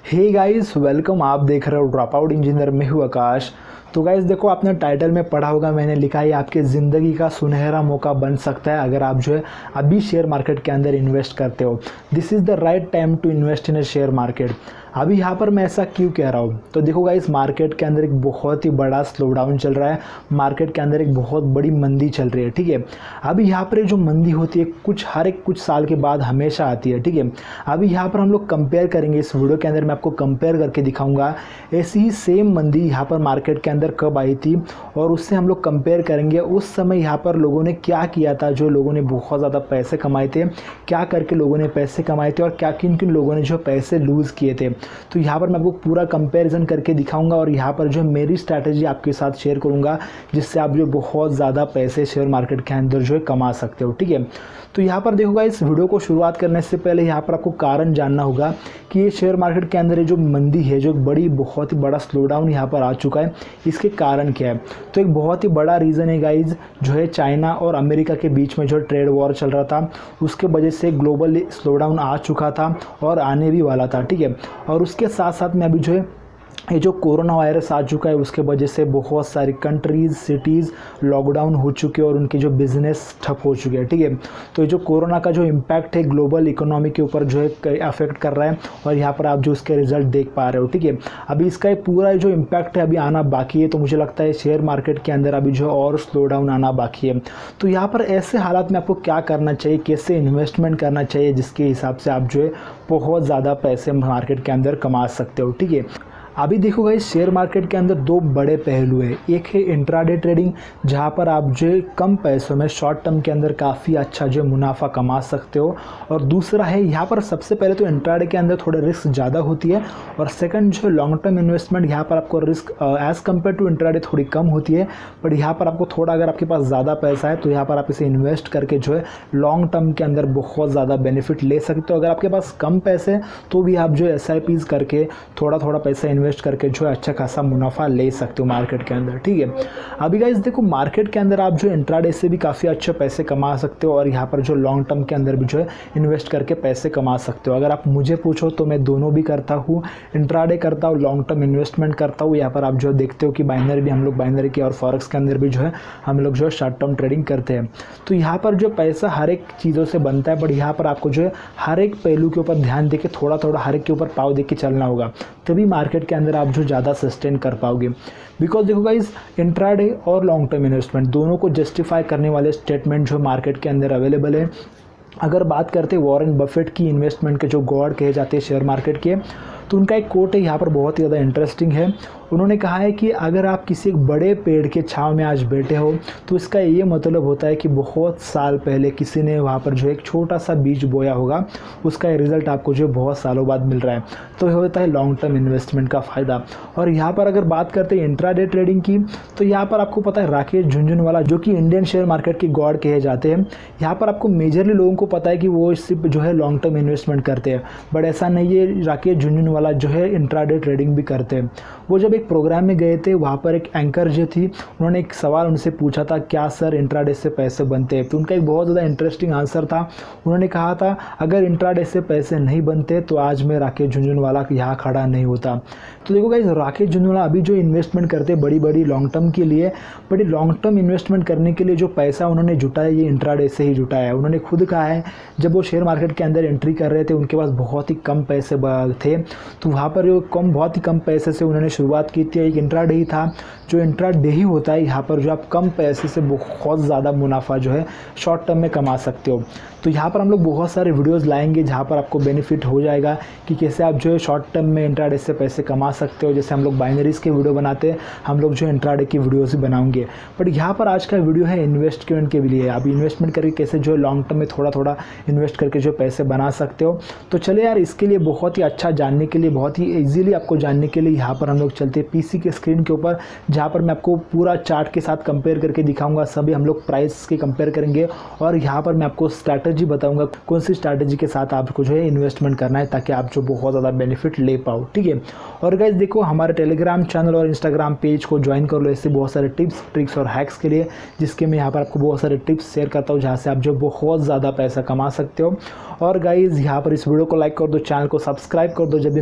Hey guys welcome. आप देख रहे हो ड्रॉप आउट इंजीनियर। मैं हूँ आकाश। तो गाइस देखो, आपने टाइटल में पढ़ा होगा, मैंने लिखा है आपके ज़िंदगी का सुनहरा मौका बन सकता है अगर आप जो है अभी शेयर मार्केट के अंदर इन्वेस्ट करते हो। This is the right time to invest in a share market. अभी यहाँ पर मैं ऐसा क्यों कह रहा हूँ, तो देखो गाइस, मार्केट के अंदर एक बहुत ही बड़ा स्लो डाउन चल रहा है। मार्केट के अंदर एक बहुत बड़ी मंदी चल रही है, ठीक है। अभी यहाँ पर जो मंदी होती है हर एक कुछ साल के बाद हमेशा आती है, ठीक है। अभी यहाँ पर हम लोग कंपेयर करेंगे, इस वीडियो के अंदर मैं आपको कंपेयर करके दिखाऊंगा ऐसी ही सेम मंदी यहाँ पर मार्केट के अंदर कब आई थी, और उससे हम लोग कंपेयर करेंगे उस समय यहाँ पर लोगों ने क्या किया था। जो लोगों ने बहुत ज़्यादा पैसे कमाए थे, क्या करके लोगों ने पैसे कमाए थे, और क्या किन किन लोगों ने जो पैसे लूज़ किए थे। तो यहाँ पर मैं आपको पूरा कंपैरिजन करके दिखाऊंगा, और यहाँ पर जो मेरी स्ट्रैटेजी आपके साथ शेयर करूँगा, जिससे आप जो बहुत ज़्यादा पैसे शेयर मार्केट के अंदर जो है कमा सकते हो, ठीक है। तो यहाँ पर देखो गाइस, इस वीडियो को शुरुआत करने से पहले यहाँ पर आपको कारण जानना होगा कि ये शेयर मार्केट के अंदर ये जो मंदी है, जो बहुत ही बड़ा स्लो डाउन यहाँ पर आ चुका है, इसके कारण क्या है। तो एक बहुत ही बड़ा रीज़न है गाइज, जो है चाइना और अमेरिका के बीच में जो ट्रेड वॉर चल रहा था, उसके वजह से ग्लोबल स्लो डाउन आ चुका था और आने भी वाला था, ठीक है। और उसके साथ साथ में अभी जो है ये जो कोरोना वायरस आ चुका है, उसके वजह से बहुत सारी कंट्रीज़, सिटीज़ लॉकडाउन हो चुके हैं और उनके जो बिज़नेस ठप हो चुके हैं, ठीक है। तो ये जो कोरोना का जो इम्पैक्ट है ग्लोबल इकोनॉमी के ऊपर जो है अफेक्ट कर रहा है, और यहाँ पर आप जो उसके रिजल्ट देख पा रहे हो, ठीक है। अभी इसका पूरा जो इम्पैक्ट है अभी आना बाकी है, तो मुझे लगता है शेयर मार्केट के अंदर अभी जो है और स्लो डाउन आना बाकी है। तो यहाँ पर ऐसे हालात में आपको क्या करना चाहिए, कैसे इन्वेस्टमेंट करना चाहिए, जिसके हिसाब से आप जो है बहुत ज़्यादा पैसे मार्केट के अंदर कमा सकते हो, ठीक है। अभी देखो गाइस, शेयर मार्केट के अंदर दो बड़े पहलू है। एक है इंट्राडे ट्रेडिंग, जहाँ पर आप जो कम पैसों में शॉर्ट टर्म के अंदर काफ़ी अच्छा जो मुनाफा कमा सकते हो, और दूसरा है यहाँ पर सबसे पहले तो इंट्राडे के अंदर थोड़ा रिस्क ज़्यादा होती है, और सेकंड जो लॉन्ग टर्म इन्वेस्टमेंट, यहाँ पर आपको risk as compare to intraday थोड़ी कम होती है। बट यहाँ पर आपको थोड़ा, अगर आपके पास ज़्यादा पैसा है तो यहाँ पर आप इसे इन्वेस्ट करके जो है लॉन्ग टर्म के अंदर बहुत ज़्यादा बेनिफिट ले सकते हो। अगर आपके पास कम पैसे तो भी आप जो SIPs करके थोड़ा थोड़ा पैसा इन्वेस्ट करके जो है अच्छा खासा मुनाफा ले सकते हो मार्केट के अंदर, ठीक है। अभी गाइस देखो, मार्केट के अंदर आप जो इंट्राडे से भी काफ़ी अच्छे पैसे कमा सकते हो, और यहाँ पर जो लॉन्ग टर्म के अंदर भी जो है इन्वेस्ट करके पैसे कमा सकते हो। अगर आप मुझे पूछो तो मैं दोनों भी करता हूँ, इंट्राडे करता हूँ, लॉन्ग टर्म इन्वेस्टमेंट करता हूँ। यहाँ पर आप जो देखते हो कि बाइनरी भी हम लोग, बाइनरी के और फॉरेक्स के अंदर भी जो है हम लोग जो है शॉर्ट टर्म ट्रेडिंग करते हैं। तो यहाँ पर जो पैसा हर एक चीज़ों से बनता है, बट यहाँ पर आपको जो है हर एक पहलू के ऊपर ध्यान देके थोड़ा थोड़ा हर एक के ऊपर पाव दे के चलना होगा, तभी मार्केट के अंदर आप जो ज़्यादा सस्टेन कर पाओगे। बिकॉज देखो गाइस, इंट्राडे और लॉन्ग टर्म इन्वेस्टमेंट दोनों को जस्टिफाई करने वाले स्टेटमेंट जो मार्केट के अंदर अवेलेबल है। अगर बात करते हैं वॉरेन बफेट की, इन्वेस्टमेंट के जो गॉड कहे जाते हैं शेयर मार्केट के, तो उनका एक कोट है यहाँ पर बहुत ही ज़्यादा इंटरेस्टिंग है। उन्होंने कहा है कि अगर आप किसी एक बड़े पेड़ के छांव में आज बैठे हो, तो इसका ये मतलब होता है कि बहुत साल पहले किसी ने वहाँ पर जो एक छोटा सा बीज बोया होगा, उसका रिजल्ट आपको जो बहुत सालों बाद मिल रहा है। तो ये होता है लॉन्ग टर्म इन्वेस्टमेंट का फ़ायदा। और यहाँ पर अगर बात करते हैं इंट्राडे ट्रेडिंग की, तो यहाँ पर आपको पता है राकेश झुनझुनवाला, जो कि इंडियन शेयर मार्केट के गॉड कहे जाते हैं, यहाँ पर आपको मेजरली लोगों को पता है कि वो सिर्फ जो है लॉन्ग टर्म इन्वेस्टमेंट करते हैं। बट ऐसा नहीं है, राकेश झुनझुनवाला जो है इंट्राडे ट्रेडिंग भी करते हैं। वो जब एक प्रोग्राम में गए थे, वहाँ पर एक एंकर जो थी, उन्होंने एक सवाल उनसे पूछा था, क्या सर इंट्राडे से पैसे बनते हैं। तो उनका एक बहुत ज़्यादा इंटरेस्टिंग आंसर था। उन्होंने कहा था, अगर इंट्राडे से पैसे नहीं बनते तो आज मैं राकेश झुनझुनवाला यहाँ खड़ा नहीं होता। तो देखो गाइस, राकेश झुनझुनवाला अभी जो इन्वेस्टमेंट करते हैं बड़ी बड़ी लॉन्ग टर्म के लिए, बड़ी लॉन्ग टर्म इन्वेस्टमेंट करने के लिए जो पैसा उन्होंने जुटाया, ये इंट्राडे से ही जुटाया है। उन्होंने खुद कहा है, जब वो शेयर मार्केट के अंदर एंट्री कर रहे थे, उनके पास बहुत ही कम पैसे थे, तो वहाँ पर जो बहुत ही कम पैसे से उन्होंने शुरुआत की थी। एक इंट्राडे ही था, जो इंट्राडे ही होता है यहाँ पर जो आप कम पैसे से बहुत ज़्यादा मुनाफा जो है शॉर्ट टर्म में कमा सकते हो। तो यहाँ पर हम लोग बहुत सारे वीडियोस लाएंगे जहाँ पर आपको बेनिफिट हो जाएगा कि कैसे आप जो है शॉर्ट टर्म में इंट्राडे से पैसे कमा सकते हो। जैसे हम लोग बाइनरीज के वीडियो बनाते हैं, हम लोग जो इंट्राडे की वीडियोस भी बनाएंगे। बट यहाँ पर आज का वीडियो है इन्वेस्टमेंट के लिए, आप इन्वेस्टमेंट करके कैसे जो है लॉन्ग टर्म में थोड़ा थोड़ा इन्वेस्ट करके जो पैसे बना सकते हो। तो चले यार, इसके लिए बहुत ही अच्छा जानने के लिए, बहुत ही ईजिली आपको जानने के लिए यहाँ पर हम लोग चलते हैं PC के स्क्रीन के ऊपर, जहाँ पर मैं आपको पूरा चार्ट के साथ कंपेयर करके दिखाऊंगा। सभी हम लोग प्राइस के कंपेयर करेंगे, और यहाँ पर मैं आपको स्ट्रैटेजी बताऊंगा कौन सी स्ट्रैटेजी के साथ आपको जो है इन्वेस्टमेंट करना है, ताकि आप जो बहुत ज़्यादा बेनिफिट ले पाओ, ठीक है। और गाइस देखो, हमारे टेलीग्राम चैनल और इंस्टाग्राम पेज को ज्वाइन कर लो, ऐसे बहुत सारे टिप्स, ट्रिक्स और हैक्स के लिए, जिसके मैं यहाँ पर आपको बहुत सारे टिप्स शेयर करता हूँ, जहाँ से आप जो बहुत ज़्यादा पैसा कमा सकते हो। और गाइस यहाँ पर इस वीडियो को लाइक कर दो, चैनल को सब्सक्राइब कर दो, जब भी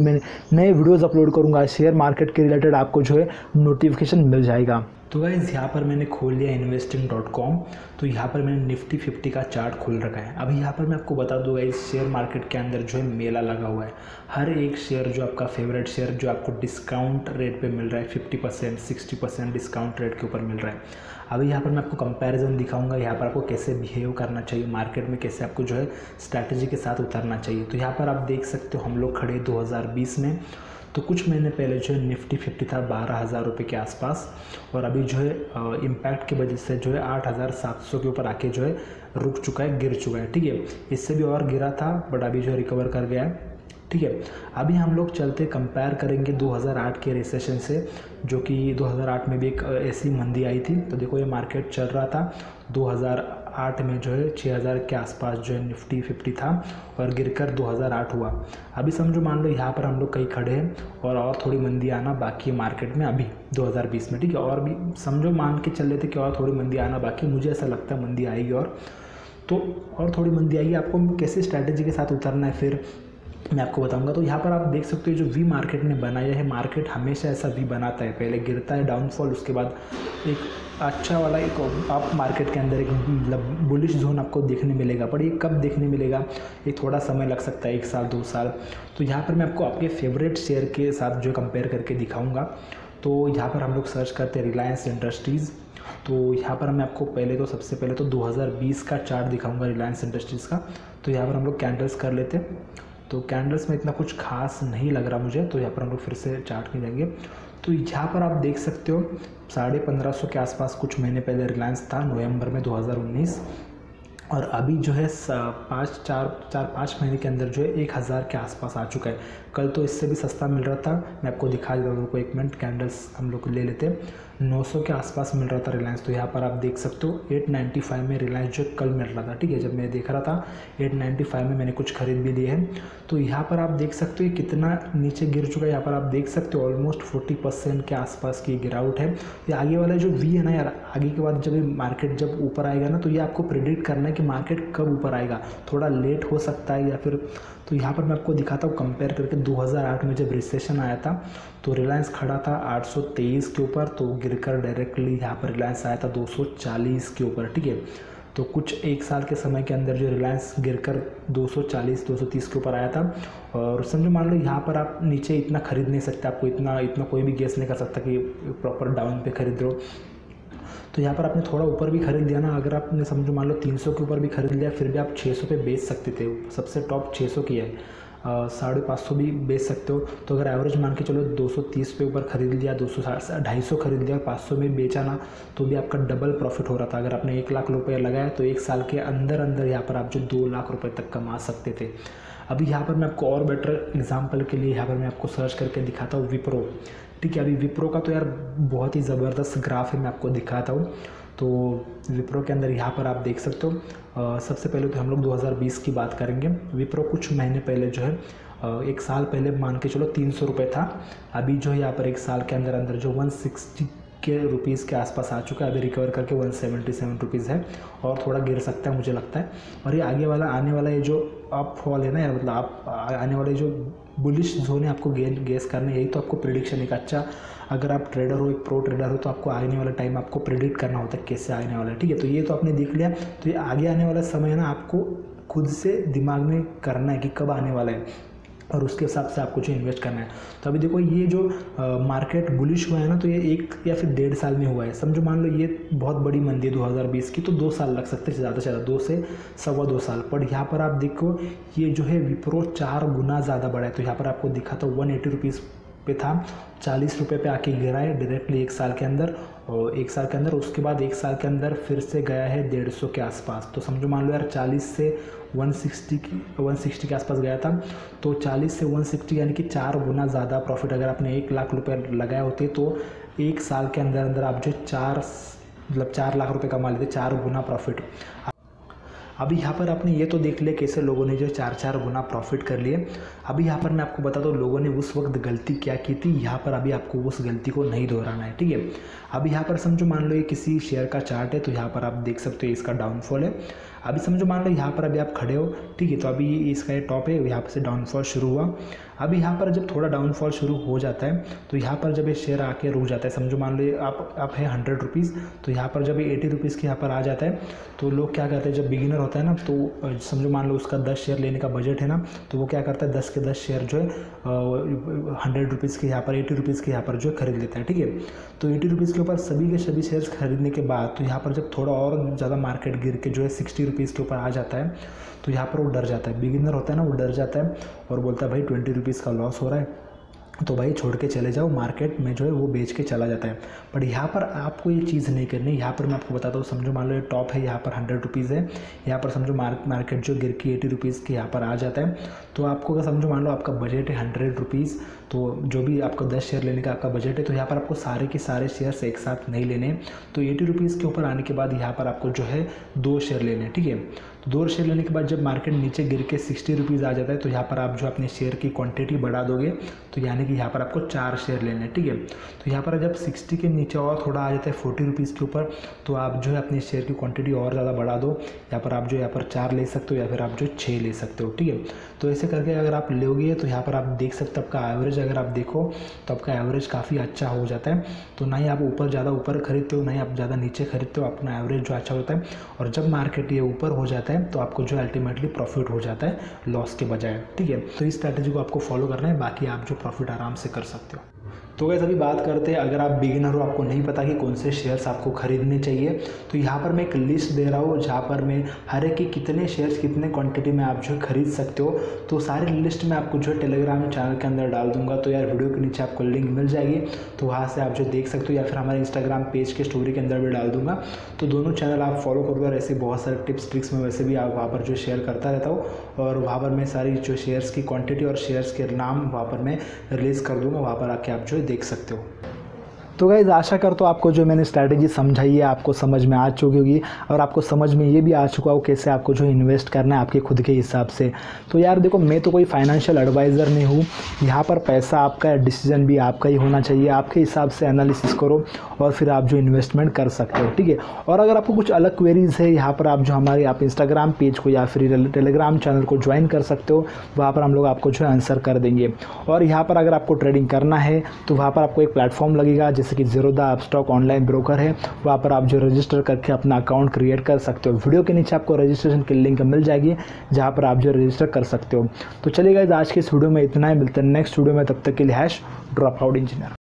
मैं नए वीडियोज़ अपलोड करूँगा शेयर मार्केट के रिलेटेड, आपको जो है नोटिफिकेशन मिल जाएगा। तो गाइज़ यहाँ पर मैंने खोल लिया investing.com। तो यहाँ पर मैंने निफ्टी 50 का चार्ट खोल रखा है। अभी यहाँ पर मैं आपको बता दूँगा, इस शेयर मार्केट के अंदर जो है मेला लगा हुआ है। हर एक शेयर जो आपका फेवरेट शेयर जो आपको डिस्काउंट रेट पे मिल रहा है, 50% 60% डिस्काउंट रेट के ऊपर मिल रहा है। अभी यहाँ पर मैं आपको कंपैरिजन दिखाऊंगा, यहाँ पर आपको कैसे बिहेव करना चाहिए मार्केट में, कैसे आपको जो है स्ट्रैटेजी के साथ उतरना चाहिए। तो यहाँ पर आप देख सकते हो हम लोग खड़े 2020 में। तो कुछ महीने पहले जो है निफ्टी 50 था 12,000 रुपये के आसपास, और अभी जो है इम्पैक्ट की वजह से जो है 8,700 के ऊपर आके जो है रुक चुका है, गिर चुका है। ठीक है, इससे भी और गिरा था बट अभी जो है रिकवर कर गया है। ठीक है, अभी हम लोग चलते कंपेयर करेंगे 2008 के रिसेशन से, जो कि 2008 में भी एक ऐसी मंदी आई थी। तो देखो ये मार्केट चल रहा था 2008 में जो है 6,000 के आसपास जो है निफ्टी 50 था, और गिरकर 2008 हुआ। अभी समझो मान लो यहाँ पर हम लोग कहीं खड़े हैं और थोड़ी मंदी आना बाकी है मार्केट में अभी 2020 में। ठीक है, और भी समझो मान के चल लेते कि और थोड़ी मंदी आना बाकी, मुझे ऐसा लगता है मंदी आएगी और थोड़ी मंदी आएगी। आपको कैसे स्ट्रैटेजी के साथ उतरना है फिर मैं आपको बताऊंगा। तो यहाँ पर आप देख सकते हो जो वी मार्केट ने बनाया है, मार्केट हमेशा ऐसा वी बनाता है, पहले गिरता है डाउनफॉल, उसके बाद एक अच्छा वाला एक अप मार्केट के अंदर एक बुलिश जोन आपको देखने मिलेगा। पर ये कब देखने मिलेगा, ये थोड़ा समय लग सकता है, 1 साल 2 साल। तो यहाँ पर मैं आपको आपके फेवरेट शेयर के साथ जो कंपेयर करके दिखाऊँगा। तो यहाँ पर हम लोग सर्च करते हैं रिलायंस इंडस्ट्रीज़। तो यहाँ पर मैं आपको सबसे पहले तो 2020 का चार्ट दिखाऊंगा रिलायंस इंडस्ट्रीज़ का। तो यहाँ पर हम लोग कैंडल्स कर लेते हैं। तो कैंडल्स में इतना कुछ खास नहीं लग रहा मुझे, तो यहाँ पर हम लोग फिर से चार्ट में जाएंगे। तो यहाँ पर आप देख सकते हो 1550 के आसपास कुछ महीने पहले रिलायंस था, नवंबर में 2019, और अभी जो है 5 महीने के अंदर जो है 1,000 के आसपास आ चुका है। कल तो इससे भी सस्ता मिल रहा था, मैं आपको दिखा देता हूँ, एक मिनट। कैंडल्स हम लोग ले लेते हैं, 900 के आसपास मिल रहा था रिलायंस। तो यहाँ पर आप देख सकते हो 895 में रिलायंस जो कल मिल रहा था। ठीक है, जब मैं देख रहा था 895 में मैंने कुछ खरीद भी लिए हैं। तो यहाँ पर आप देख सकते हो ये कितना नीचे गिर चुका है। यहाँ पर आप देख सकते हो ऑलमोस्ट 40% के आसपास की गिरावट है। ये आगे वाला जो वी है ना यार, आगे के बाद जब ये मार्केट जब ऊपर आएगा ना, तो ये आपको प्रेडिक्ट करना है कि मार्केट कब ऊपर आएगा, थोड़ा लेट हो सकता है या फिर। तो यहाँ पर मैं आपको दिखाता हूँ कंपेयर करके 2008 में जब रिसेशन आया था तो रिलायंस खड़ा था 823 के ऊपर, तो गिरकर डायरेक्टली यहाँ पर रिलायंस आया था 240 के ऊपर। ठीक है, तो कुछ 1 साल के समय के अंदर जो रिलायंस गिरकर 240-230 के ऊपर आया था। और समझो मान लो यहाँ पर आप नीचे इतना खरीद नहीं सकते, आपको इतना कोई भी गेस नहीं कर सकता कि प्रॉपर डाउन पे खरीद रहे हो। तो यहाँ पर आपने थोड़ा ऊपर भी खरीद लिया ना, अगर आपने समझो मान लो 300 के ऊपर भी खरीद लिया, फिर भी आप 600 पे बेच सकते थे। सबसे टॉप 600 की है, 550 भी बेच सकते हो। तो अगर एवरेज मान के चलो 230 पे ऊपर खरीद लिया, 250 खरीद लिया, 500 में बेचा ना, तो भी आपका डबल प्रॉफिट हो रहा था। अगर आपने 1 लाख रुपये लगाया तो 1 साल के अंदर यहाँ पर आप जो 2 लाख रुपये तक कमा सकते थे। अभी यहाँ पर मैं आपको और बेटर एग्जांपल के लिए यहाँ पर मैं आपको सर्च करके दिखाता हूँ विप्रो। ठीक है, अभी विप्रो का तो यार बहुत ही ज़बरदस्त ग्राफ है, मैं आपको दिखाता हूँ। तो विप्रो के अंदर यहाँ पर आप देख सकते हो, सबसे पहले तो हम लोग 2020 की बात करेंगे। विप्रो कुछ महीने पहले जो है 1 साल पहले मान के चलो 300 रुपये था। अभी जो है यहाँ पर 1 साल के अंदर जो 160 के रुपीज़ के आसपास आ चुका है। अभी रिकवर करके 177 रुपीज़ है, और थोड़ा गिर सकता है मुझे लगता है। और ये आगे वाला आने वाला ये जो अप फॉल है ना यार, मतलब आप आने वाले जो बुलिश जोन है आपको गेस करना है। यही तो आपको प्रिडिक्शन एक अच्छा, अगर आप ट्रेडर हो, एक प्रो ट्रेडर हो, तो आपको आने वाला टाइम आपको प्रिडिक्ट करना होता है कैसे आने वाला है। ठीक है, तो ये तो आपने देख लिया। तो ये आगे आने वाला समय है ना, आपको खुद से दिमाग में करना है कि कब आने वाला है, और उसके हिसाब से आपको जो इन्वेस्ट करना है। तो अभी देखो ये जो मार्केट बुलिश हुआ है ना, तो ये 1 या फिर 1.5 साल में हुआ है। समझो मान लो ये बहुत बड़ी मंदी है 2020 की, तो 2 साल लग सकते हैं, ज़्यादा से ज़्यादा 2 से 2.25 साल। पर यहाँ पर आप देखो ये जो है विप्रो 4 गुना ज़्यादा बढ़ा है। तो यहाँ पर आपको दिखा था 180 रुपीज़ पे था, 40 रुपये पे आके गिरा है डायरेक्टली 1 साल के अंदर। और 1 साल के अंदर उसके बाद 1 साल के अंदर फिर से गया है 150 के आसपास। तो समझो मान लो यार 40 से 160 के आसपास गया था। तो 40 से 160 यानी कि 4 गुना ज़्यादा प्रॉफिट। अगर आपने 1 लाख रुपये लगाए होते तो 1 साल के अंदर आप जो 4 लाख रुपये कमा लेते, 4 गुना प्रॉफिट। अभी यहाँ पर आपने ये तो देख लिया कैसे लोगों ने जो 4 गुना प्रॉफिट कर लिए। अभी यहाँ पर मैं आपको बता दूँ लोगों ने उस वक्त गलती क्या की थी। यहाँ पर अभी आपको उस गलती को नहीं दोहराना है, ठीक है। अभी यहाँ पर समझो मान लो ये किसी शेयर का चार्ट है, तो यहाँ पर आप देख सकते हो इसका डाउनफॉल है। अभी समझो मान लो यहाँ पर अभी आप खड़े हो, ठीक है, तो अभी इसका ये टॉप है, यहाँ पर से डाउनफॉल शुरू हुआ। अभी यहाँ पर जब थोड़ा डाउनफॉल शुरू हो जाता है तो यहाँ पर जब ये शेयर आके रुक जाता है, समझो मान लो आप है 100 रुपीज़, तो यहाँ पर जब ये 80 रुपीज़ के यहाँ पर आ जाता है तो लोग क्या करते हैं, जब बिगिनर होता है ना, तो समझो मान लो उसका 10 शेयर लेने का बजट है ना, तो वो क्या करता है 10 के 10 शेयर जो है 100 रुपीज़ के यहाँ पर 80 रुपीज़ के यहाँ पर जो खरीद लेता है, ठीक है। तो 80 रुपीज़ के ऊपर सभी के सभी शेयर्स खरीदने के बाद तो यहाँ पर जब थोड़ा और ज़्यादा मार्केट गिर के जो है 60 रुपीज़ के ऊपर आ जाता है, तो यहाँ पर वो डर जाता है, बिगिनर होता है ना, वो डर जाता है और बोलता है भाई 20 रुपीज़ का लॉस हो रहा है, तो भाई छोड़ के चले जाओ, मार्केट में जो है वो बेच के चला जाता है। पर यहाँ पर आपको ये चीज़ नहीं करनी। यहाँ पर मैं आपको बताता हूँ, समझो मान लो ये टॉप है, यहाँ पर 100 रुपीज़ है, यहाँ पर समझो मार्केट जो गिर के 80 रुपीज़ के यहाँ पर आ जाता है, तो आपको अगर समझो मान लो आपका बजट है 100 रुपीज़, तो जो भी आपका 10 शेयर लेने का आपका बजट है, तो यहाँ पर आपको सारे के सारे शेयर्स एक साथ नहीं लेने। तो 80 रुपीज़ के ऊपर आने के बाद यहाँ पर आपको जो है 2 शेयर लेने, ठीक है। तो 2 शेयर लेने के बाद जब मार्केट नीचे गिर के 60 रुपीज़ आ जाता है, तो यहाँ पर आप जो अपने शेयर की क्वांटिटी बढ़ा दोगे, तो यानी कि यहाँ पर आपको 4 शेयर लेने, ठीक है। तो यहाँ पर जब 60 के नीचे और थोड़ा आ जाता है 40 रुपीज़ के ऊपर, तो आप जो है अपनी शेयर की क्वांटिटी और ज़्यादा बढ़ा दो, यहाँ पर आप जो यहाँ पर 4 ले सकते हो या फिर आप जो 6 ले सकते हो, ठीक है। तो ऐसे करके अगर आप लोगे तो यहाँ पर आप देख सकते हो आपका एवरेज, अगर आप देखो तो आपका एवरेज काफ़ी अच्छा हो जाता है। तो ना ही आप ज़्यादा ऊपर खरीदते हो, ना ही आप ज़्यादा नीचे खरीदते हो, अपना एवरेज जो अच्छा होता है। और जब मार्केट ये ऊपर हो जाता है तो आपको जो अल्टीमेटली प्रॉफिट हो जाता है लॉस के बजाय, ठीक है। तो इस स्ट्रैटेजी को आपको फॉलो करना है, बाकी आप जो प्रॉफिट आराम से कर सकते हो। तो गाइस अभी बात करते हैं, अगर आप बिगिनर हो, आपको नहीं पता कि कौन से शेयर्स आपको खरीदने चाहिए, तो यहाँ पर मैं एक लिस्ट दे रहा हूँ जहाँ पर मैं हर एक के कितने शेयर्स कितने क्वांटिटी में आप जो खरीद सकते हो, तो सारी लिस्ट में आपको जो है टेलीग्राम चैनल के अंदर डाल दूंगा। तो यार वीडियो के नीचे आपको लिंक मिल जाएगी, तो वहाँ से आप जो देख सकते हो, या फिर हमारे इंस्टाग्राम पेज के स्टोरी के अंदर भी डाल दूंगा। तो दोनों चैनल आप फॉलो करोगे और ऐसे बहुत सारे टिप्स ट्रिक्स में वैसे भी आप वहाँ पर जो शेयर करता रहता हूँ, और वहाँ पर मैं सारी जो शेयर्स की क्वांटिटी और शेयर्स के नाम वहाँ पर मैं रिलीज़ कर दूँगा, वहाँ पर आके आप जो देख सकते हो। तो गाइज़ आशा करता हूँ आपको जो मैंने स्ट्रैटेजी समझाई है आपको समझ में आ चुकी होगी, और आपको समझ में ये भी आ चुका हो कैसे आपको जो इन्वेस्ट करना है आपके खुद के हिसाब से। तो यार देखो, मैं तो कोई फाइनेंशियल एडवाइज़र नहीं हूँ, यहाँ पर पैसा आपका है, डिसीजन भी आपका ही होना चाहिए। आपके हिसाब से एनालिसिस करो और फिर आप जो इन्वेस्टमेंट कर सकते हो, ठीक है। और अगर आपको कुछ अलग क्वेरीज़ है, यहाँ पर आप जो हमारे आप इंस्टाग्राम पेज को या फिर टेलीग्राम चैनल को ज्वाइन कर सकते हो, वहाँ पर हम लोग आपको जो है आंसर कर देंगे। और यहाँ पर अगर आपको ट्रेडिंग करना है तो वहाँ पर आपको एक प्लेटफॉर्म लगेगा, जैसे कि ज़ीरोधा अपस्टॉक ऑनलाइन ब्रोकर है, वहाँ पर आप जो रजिस्टर करके अपना अकाउंट क्रिएट कर सकते हो। वीडियो के नीचे आपको रजिस्ट्रेशन की लिंक मिल जाएगी जहाँ पर आप जो रजिस्टर कर सकते हो। तो चलिए गाइस, आज के इस वीडियो में इतना ही, मिलते हैं नेक्स्ट वीडियो में, तब तक के लिए ड्रॉप आउट इंजीनियर।